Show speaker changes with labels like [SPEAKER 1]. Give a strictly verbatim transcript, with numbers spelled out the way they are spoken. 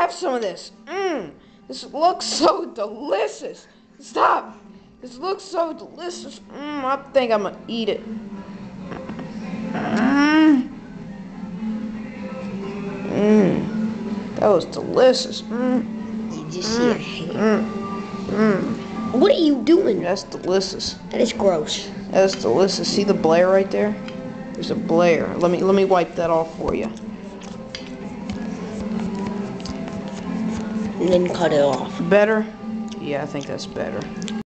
[SPEAKER 1] have some of this. Mmm. This looks so delicious. Stop. This looks so delicious. Mmm. I think I'm gonna eat it. Mmm. Mmm. That was delicious. Mmm.
[SPEAKER 2] You just see a hand.
[SPEAKER 1] Mmm. Mmm.
[SPEAKER 2] What are you doing?
[SPEAKER 1] That's delicious.
[SPEAKER 2] That is gross.
[SPEAKER 1] That's delicious. See the Blair right there? There's a Blair. Let me let me wipe that off for you.
[SPEAKER 2] And then cut it off.
[SPEAKER 1] Better? Yeah, I think that's better.